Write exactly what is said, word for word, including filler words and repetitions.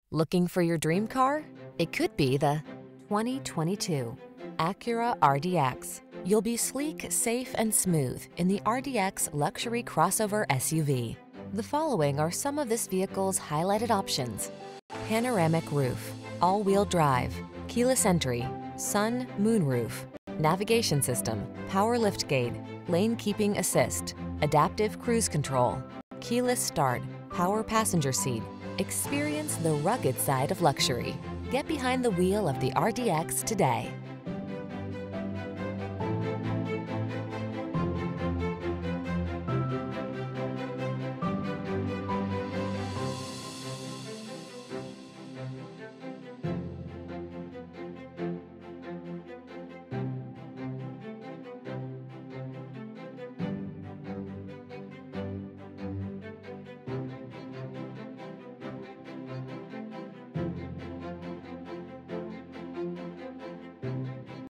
Looking for your dream car? It could be the twenty twenty-two Acura R D X. You'll be sleek, safe, and smooth in the R D X luxury crossover S U V. The following are some of this vehicle's highlighted options: panoramic roof, all-wheel drive, keyless entry, sun, moonroof, navigation system, power liftgate, lane keeping assist, adaptive cruise control, keyless start, power passenger seat. Experience the rugged side of luxury. Get behind the wheel of the R D X today.